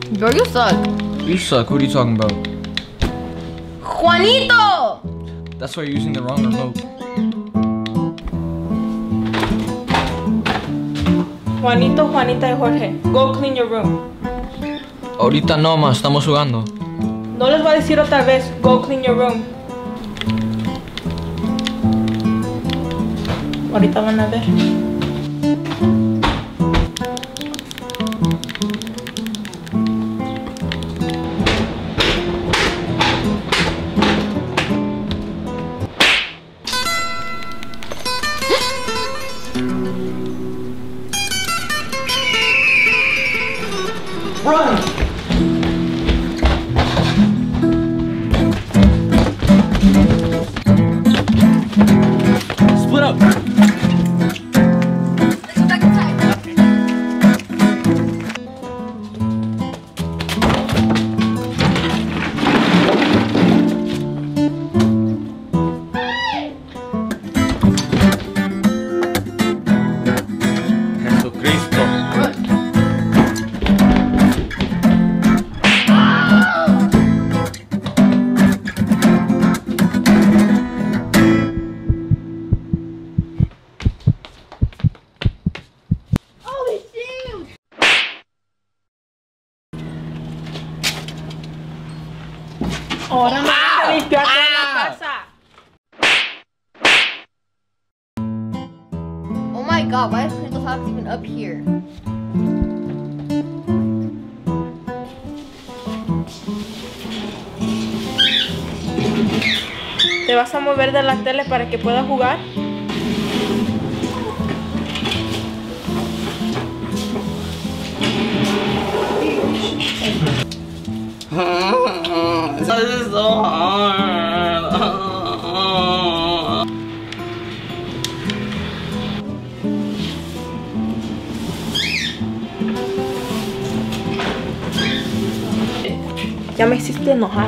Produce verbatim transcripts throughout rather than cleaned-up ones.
Bro, you suck. You suck. What are you talking about? Juanito! That's why you're using the wrong remote. Juanito, Juanita y Jorge, go clean your room. Ahorita no, ma. Estamos jugando. No les voy a decir otra vez, go clean your room. Ahorita van a ver. Run! Split up! Let's go back inside. Jesucristo. Ahora me vas a limpiar toda la casa. Oh my god, why is Crystal's house even up here? ¿Te vas a mover de la tele para que puedas jugar? This is so hard. Ya me hiciste enojar.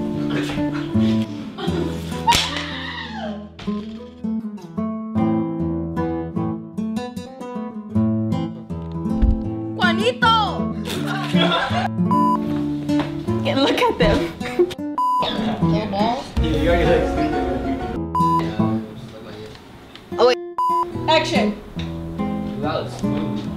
Juanito! Look at them. Oh wait. Action. That was smooth.